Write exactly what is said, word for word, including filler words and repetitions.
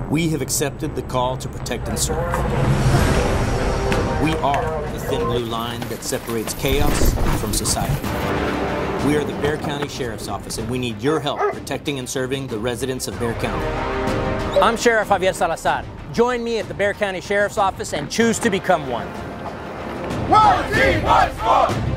We have accepted the call to protect and serve. We are the thin blue line that separates chaos from society. We are the Bexar County Sheriff's Office, and we need your help protecting and serving the residents of Bexar County. I'm Sheriff Javier Salazar. Join me at the Bexar County Sheriff's Office and choose to become one. One team, one squad!